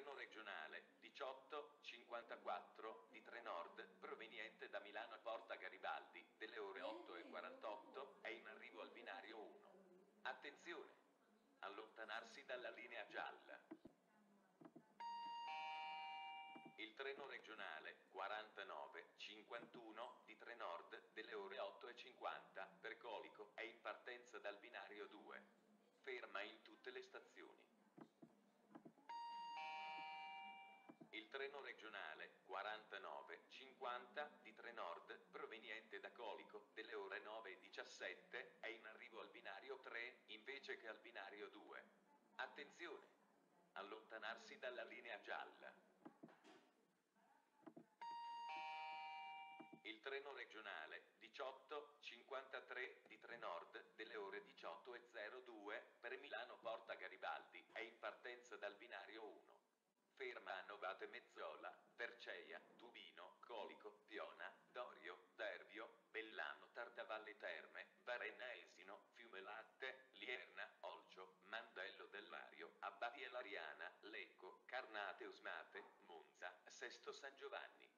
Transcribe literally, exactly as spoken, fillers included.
treno regionale diciotto cinquantaquattro di Trenord proveniente da Milano Porta Garibaldi delle ore otto e quarantotto è in arrivo al binario uno. Attenzione! Allontanarsi dalla linea gialla. Il treno regionale quarantanove cinquantuno di Trenord delle ore otto e cinquanta per Colico è in partenza dal binario due. Ferma in tutte le stazioni. Il treno regionale quarantanove cinquanta di Trenord proveniente da Colico delle ore nove e diciassette è in arrivo al binario tre invece che al binario due. Attenzione! Allontanarsi dalla linea gialla. Il treno regionale diciotto cinquantatré di Trenord delle ore diciotto e zero due per Milano Porta Garibaldi è in partenza dal binario uno. Ferma a Novate Mezzola, Perceia, Tubino, Colico, Piona, Dorio, Dervio, Bellano Tartavalle Terme, Varenna Esino, Fiumelatte, Lierna, Olcio, Mandello del Lario, Abbadia Lariana, Lecco, Carnate Usmate, Monza, Sesto San Giovanni.